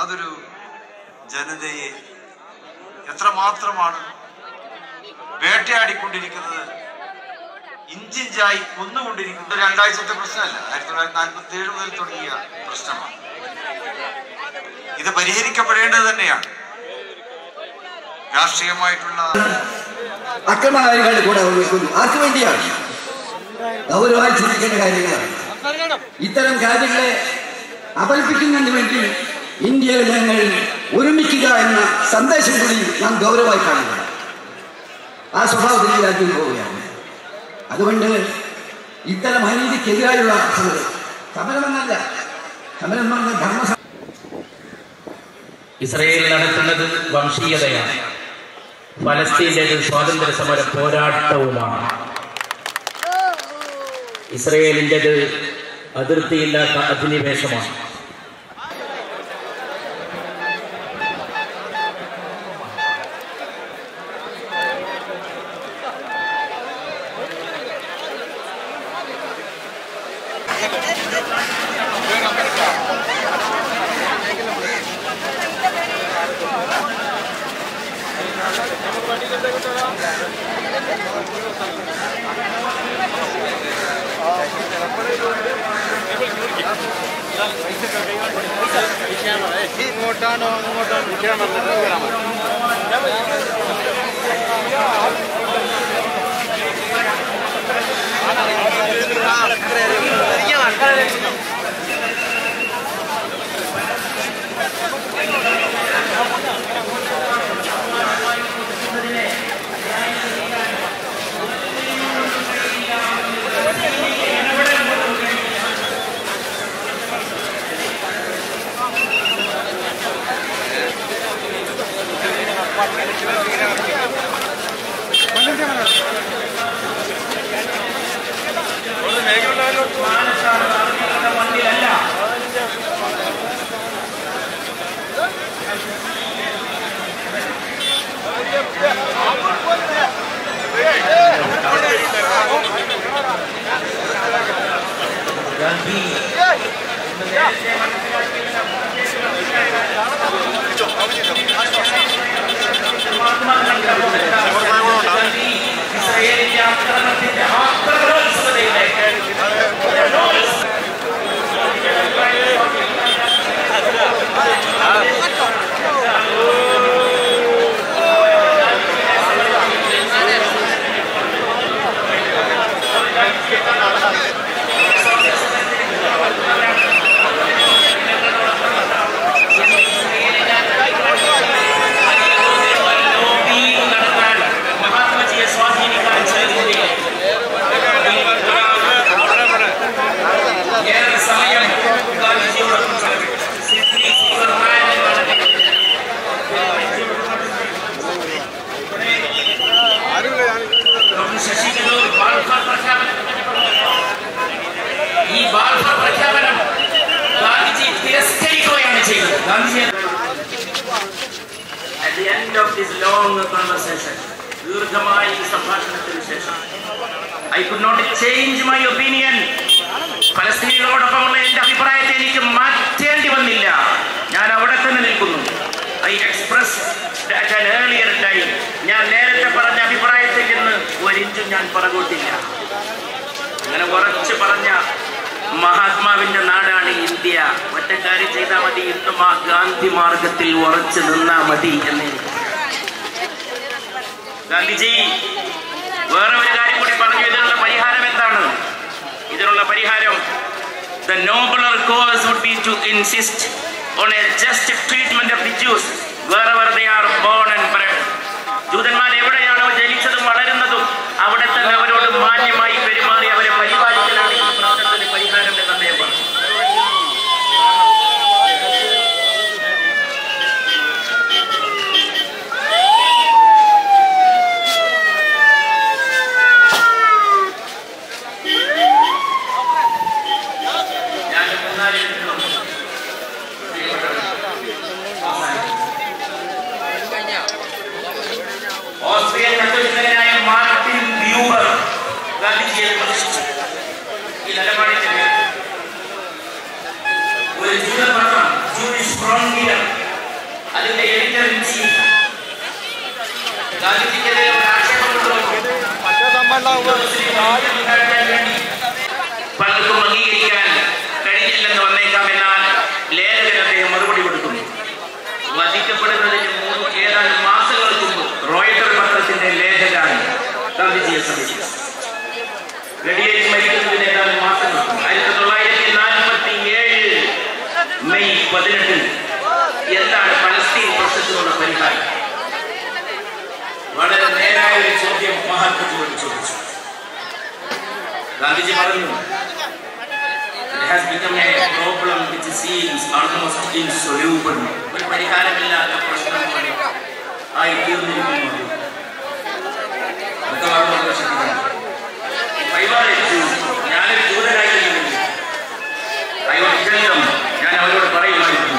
അതൊരു ജനതയെ എത്രമാത്രമാണ് വേട്ടയാടിക്കൊണ്ടിരിക്കുന്നത്, ഇഞ്ചിഞ്ചായി കൊന്നുകൊണ്ടിരിക്കുന്നത്. രണ്ടാഴ്ചത്തെ പ്രശ്നമല്ല, 1947 മുതൽ തുടങ്ങിയ പ്രശ്നമാണ്. ഇത് പരിഹരിക്കപ്പെടേണ്ടത് തന്നെയാണ്. രാഷ്ട്രീയമായിട്ടുള്ള അക്രമകാരികളുടെ കൂടെ ആർക്ക് വേണ്ടിയാണ്? ഗൗരവമായി ചിന്തിക്കേണ്ട കാര്യങ്ങളാണ്. ഇത്തരം കാര്യങ്ങളെ അപലപിക്കുന്നതിന് വേണ്ടി ഇന്ത്യയിൽ ഞങ്ങൾ ഒരുമിക്കുക എന്ന സന്ദേശം കൂടി നാം ഗൗരവമായി കാണുക. ആ സ്വഭാവത്തിൽ രാജ്യം പോവുകയാണ്. അതുകൊണ്ട് ഇത്തരം അനീതിക്കെതിരായുള്ള സമരമെന്നല്ല, സമരം എന്ന് പറഞ്ഞ ധർമ്മ. ഇസ്രയേൽ നടത്തുന്നത് വംശീയതയാണ്, ഫലസ്തീന്റെ സ്വാതന്ത്ര്യ സമര പോരാട്ടവുമാണ്. ഇസ്രയേലിൻ്റെത് അതിർത്തിയില്ലാത്ത അധിനിവേശമാണ്. ഇങ്ങോട്ടാണോ അങ്ങോട്ടാണോ വിളിക്കാൻ പറഞ്ഞിട്ട് വരാൻ At the end of this long conversation, I could not change my opinion. ഫലസ്തീനികളോടൊപ്പമുള്ള എൻ്റെ അഭിപ്രായത്തെ എനിക്ക് മാറ്റേണ്ടി വന്നില്ല. ഞാൻ അവിടെ തന്നെ നിൽക്കുന്നു. I expressed at an earlier time. ഞാൻ നേരത്തെ പറഞ്ഞ അഭിപ്രായത്തിൽ നിന്ന് ഒരിഞ്ചും ഞാൻ പുറകോട്ടില്ല. അങ്ങനെ ഉറച്ചു പറഞ്ഞ മഹാത്മാവിന്റെ നാടാണ് ഇന്ത്യ. ഒറ്റ കാര്യം ചെയ്താൽ മതി, ഇന്നും ആ ഗാന്ധി മാർഗത്തിൽ ഉറച്ചു നിന്നാ മതി എന്ന്. ഗാന്ധിജി വേറെ ഒരു കാര്യം കൂടി പറഞ്ഞു. ഇതിനുള്ള പരിഹാരം എന്താണ്? ഇതിനുള്ള പരിഹാരം, the nobler cause would be to insist on a just treatment of the Jews wherever they are born and bred. ജൂതന്മാർ എവിടെയാണോ ജനിച്ചതും വളരുന്നതും അവിടെ തന്നെ അവരോട് മാന്യമായി പെരുമാറി അവരെ പരിപാലിക്കലാണ് ഈ പ്രശ്നത്തിന് പരിഹാരം എന്ന് അദ്ദേഹം പറഞ്ഞു. ഓസ്ട്രിയൻ തത്വചിന്തകനായ മാർട്ടിൻ ബ്യൂബർ ഗാന്ധിജിയെ വിമർശിച്ചു. ഈ നിലപാടിൽ ഒരു ജൂതപത്രം, ജൂയിഷ് ഫ്രോണ്ടിയർ അതിന്റെ എഡിറ്റർ ഇൻ ചീഫ് ഗാന്ധിജിക്കെതിരെ ഒരു ആക്ഷേപം പലർക്കും അംഗീകരിക്കാൻ കഴിഞ്ഞില്ലെന്ന് വന്നേക്കാമെന്നാൽ ലേഖകൻ അദ്ദേഹം മറുപടി കൊടുക്കുന്നു. വധിക്കപ്പെടുന്നതിന് ഏതാനും മാസങ്ങൾക്ക് മുമ്പ് റോയിട്ടർ പത്രത്തിന്റെ ലേഖകനാണ് ഗാന്ധിജിയെ സമീപിച്ചത്. വെടിയേറ്റ് മരിക്കുന്നതിന് ഏതാനും മാസങ്ങൾ 1947 മെയ് 18 എന്താണ് പലസ്തീൻ പ്രശ്നത്തിനുള്ള പരിഹാരം? വളരെ നേരായ ഒരു ചോദ്യം മഹാത്മജിയോട് ചോദിച്ചു. ഗാന്ധിജി പറഞ്ഞു, it has become a problem which seems almost insoluble. ഒരു പരിഹാരമില്ലാത്ത പ്രശ്നം പോലെ ആയി തീർന്നിരിക്കുന്നു. ഞാനൊരു ജൂതനായിരുന്നു. ഞാൻ അവരോട് പറയുമായിരുന്നു,